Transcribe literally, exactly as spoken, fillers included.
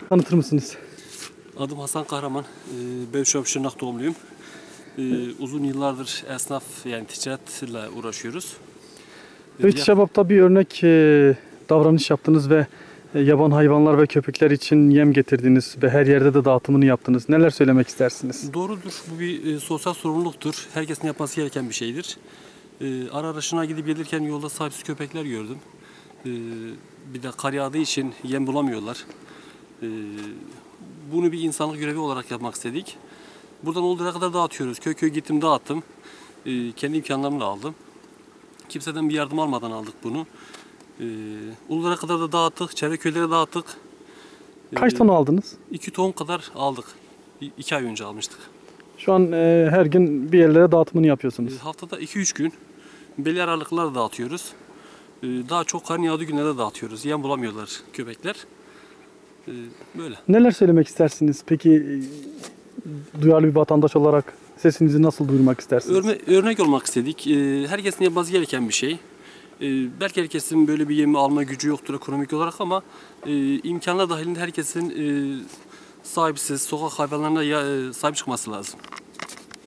Tanıtır mısınız? Adım Hasan Kahraman. Ee, Beyşov Şırnak doğumluyum. Ee, uzun yıllardır esnaf yani ticaretle uğraşıyoruz. Evet, Şebap'ta bir örnek e, davranış yaptınız ve e, yaban hayvanlar ve köpekler için yem getirdiniz ve her yerde de dağıtımını yaptınız. Neler söylemek istersiniz? Doğrudur. Bu bir e, sosyal sorumluluktur. Herkesin yapması gereken bir şeydir. E, ara araşına gidip gelirken yolda sahipsiz köpekler gördüm. E, bir de kar yağdığı için yem bulamıyorlar. E, bunu bir insanlık görevi olarak yapmak istedik. Buradan olduğuna kadar dağıtıyoruz. Köy köy gittim dağıttım. E, kendi imkanlarımla aldım. Kimseden bir yardım almadan aldık bunu. Ee, Ululara kadar da dağıttık, çevre köylere dağıttık. Kaç Ee, ton aldınız? iki ton kadar aldık. İ- iki ay önce almıştık. Şu an e, her gün bir yerlere dağıtımını yapıyorsunuz. Ee, haftada iki üç gün belli aralıklarla dağıtıyoruz. Ee, daha çok kar yağdığı günlerde dağıtıyoruz. Yem bulamıyorlar köpekler. Ee, böyle. Neler söylemek istersiniz? Peki e, duyarlı bir vatandaş olarak sesinizi nasıl duyurmak istersiniz? Örne örnek olmak istedik. Ee, herkesin yapması gereken bir şey. Ee, belki herkesin böyle bir yemi alma gücü yoktur ekonomik olarak ama e, imkanlar dahilinde herkesin e, sahipsiz sokak hayvanlarına ya, e, sahip çıkması lazım.